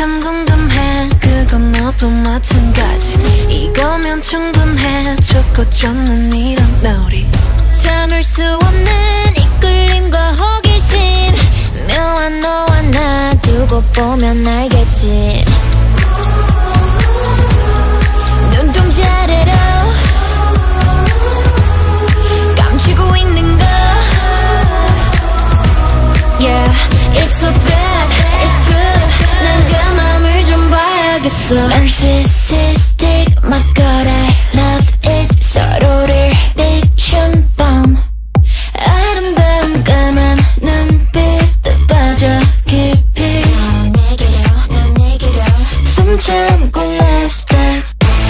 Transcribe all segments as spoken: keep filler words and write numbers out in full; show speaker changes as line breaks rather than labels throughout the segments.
참 궁금해. 그건 너도 마찬가지. 이거면 충분해. 좋고 좋는 이런 놀이.
참을 수 없는 이끌림과 호기심. 묘한 너와 나 두고 보면 알겠지. 눈동자 아래로 감추고 있는 거. Yeah, it's so bad, it's good. 난 그 맘을 좀 봐야겠어. Narcissistic, my god, I love it. 서로를 비춘 밤. 아름다운 까만 눈빛도 빠져 깊이. 넌 내게로, 넌 내게로. 숨 참고 last step.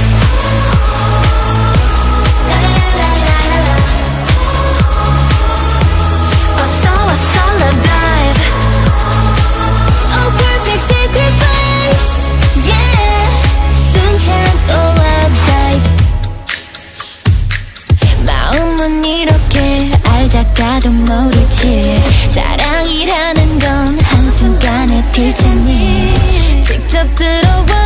이렇게 알다가도 모르지. 사랑이라는 건 한순간에 필 테니 직접 들어와.